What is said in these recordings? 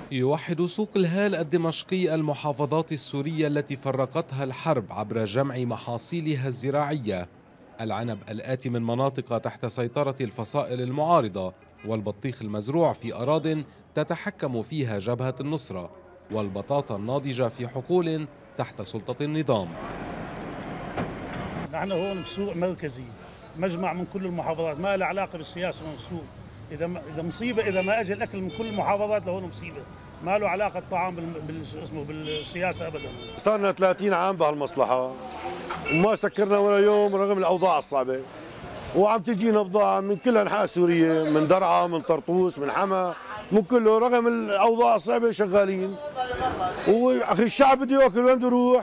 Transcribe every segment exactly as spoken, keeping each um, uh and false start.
يوحد سوق الهال الدمشقي المحافظات السورية التي فرقتها الحرب عبر جمع محاصيلها الزراعية. العنب الآتي من مناطق تحت سيطرة الفصائل المعارضة، والبطيخ المزروع في أراضٍ تتحكم فيها جبهة النصرة، والبطاطا الناضجة في حقول تحت سلطة النظام. نحن هون في سوق مركزي مجمع من كل المحافظات، ما له علاقة بالسياسة من السوق. إذا إذا مصيبة إذا ما أجى الأكل من كل المحافظات لهون مصيبة، ما له علاقة الطعام بال اسمه بالسياسة أبدا. صار ثلاثين عام بهالمصلحة وما سكرنا ولا يوم رغم الأوضاع الصعبة، وعم تجينا بضاعة من كل أنحاء سوريا، من درعا، من طرطوس، من حما، من كله رغم الأوضاع الصعبة شغالين. وأخي الشعب بده ياكل، وين بده يروح؟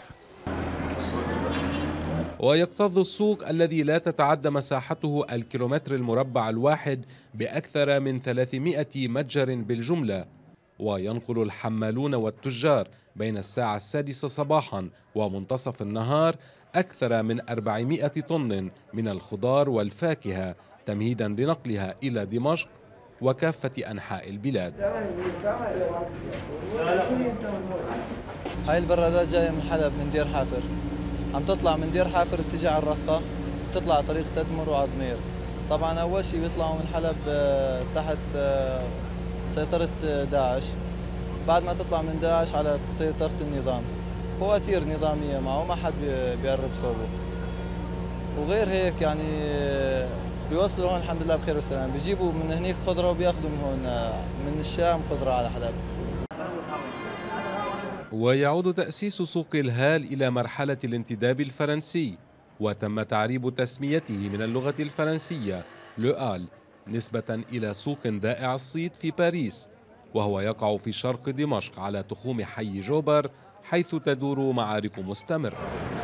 ويكتظ السوق الذي لا تتعدى مساحته الكيلومتر المربع الواحد بأكثر من ثلاثمائة متجر بالجملة، وينقل الحمالون والتجار بين الساعة السادسة صباحا ومنتصف النهار أكثر من أربعمائة طن من الخضار والفاكهة، تمهيدا لنقلها إلى دمشق وكافة أنحاء البلاد. هاي البرادات جاية من حلب من دير حافر، عم تطلع من دير حافر بتجي على الرقة، بتطلع على طريق تدمر وعضمير. طبعا أول شيء بيطلعوا من حلب تحت سيطرة داعش، بعد ما تطلع من داعش على سيطرة النظام، فواتير نظامية معه ما حد بيقرب صوبه. وغير هيك يعني بيوصلوا هون الحمد لله بخير وسلام، بيجيبوا من هنيك خضرة وبياخذوا من هون من الشام خضرة على حلب. ويعود تأسيس سوق الهال إلى مرحلة الانتداب الفرنسي، وتم تعريب تسميته من اللغة الفرنسية لؤال نسبة إلى سوق دائع الصيت في باريس، وهو يقع في شرق دمشق على تخوم حي جوبر، حيث تدور معارك مستمرة.